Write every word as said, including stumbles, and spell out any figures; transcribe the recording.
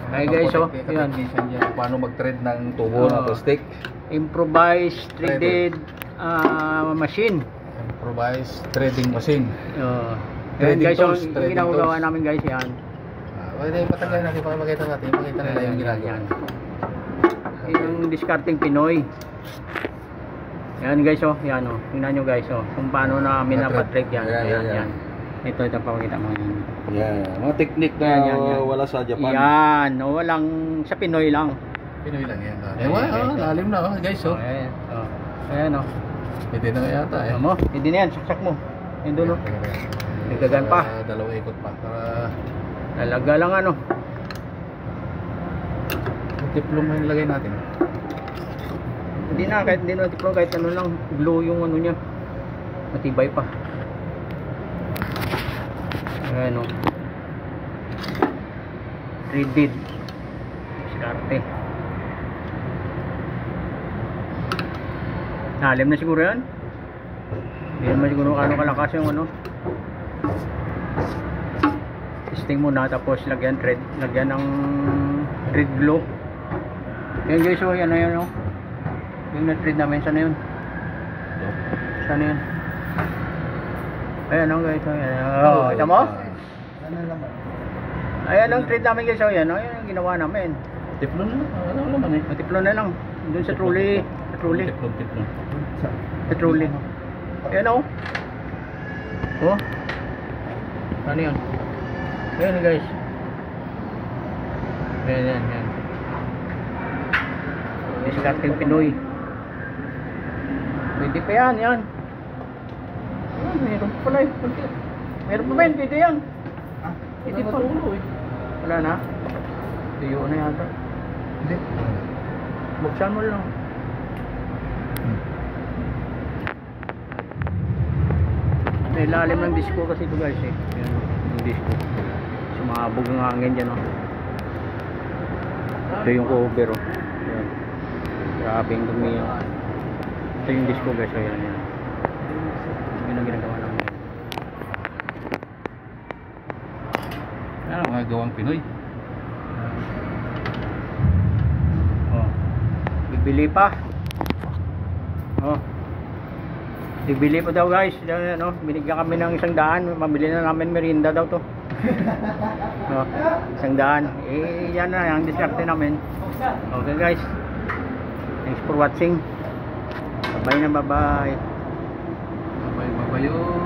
Ay guys, oh, yan. Paano mag-thread ng tubo Oh. ng plastic. Improvised threaded uh, machine. Improvised threading machine. Oh. Threading Yan guys, oh, tools, yung threading ginagawa tools. namin guys, yan. Pwede yung patagay natin para makita natin. Makita nila yung ginagawa. Yung discarding Pinoy. Yan guys, oh, yan oh. Tingnan nyo guys, oh, kung paano namin napatrick yan. Yan, yan, yan. Ito, ito pakita mo yan. Yan, mga technique na Yan, yan, yan. wala sa Japan. Yan, oh, walang sa Pinoy lang. Pinoy lang yan. Eh, wala, oh, lalim na, oh, guys, oh. Ayan, oh. Ayan, oh. Hindi na nga yata, eh. Ano mo? Hindi na yan, saksak mo. Yan doon, oh. Nagdagan pa. Uh, dalawang ikot pa. Para Lalaga lang ano. tiplong mo yung lagay natin. Hindi na, kahit hindi na tiplong, kahit ano lang, glue yung ano niya. Matibay pa. Ayan o. Threaded. Diskarte. Nalim na siguro yan. Hindi naman siguro ano kalakas yung ano. Testing muna, tapos lagyan thread, lagyan ng thread glue. Yan guys, so yan na yun, no? Yung na-thread namin, sana yun? Sana yun? Ayan o guys, so yan. Oh, ito mo? Ayan ang thread namin guys, so yan, ayan ang ginawa namin. Tiplon na, ano naman eh. Tiplon na lang, dun sa trolley. Sa trolley. Tiplon, tiplon. Sa trolley. Ayan o. Oh. Ano yun? Ayan guys. Ayan, ayan, ayan. Discarding Pinoy. Pwede pa yan, yan. Ah, meron pa pala eh. Meron pa ba yan? Pwede yan. Pwede pa. Wala na. Tuyo na yata. Hindi. Buksan mo lang. May lalim ng disco kasi ito guys eh. Yan, yung disco. Sumabog ng hangin dyan oh. Ito yung cover oh. Yan. Grabe yung dumi oh. Ito yung disco guys. Ayan, yan. Yun ang ginagawa namin. Yan, mga gawang Pinoy. Oh. Bibili pa. Oh. Bibili pa daw guys. Yan, no? Binigyan kami ng isang daan. Mabili na namin merinda daw to. Oh, isang daan. Eh, yan na ang diskarte namin. Okay guys. Thanks for watching. Bye-bye na, bye-bye. Bye-bye, bye-bye.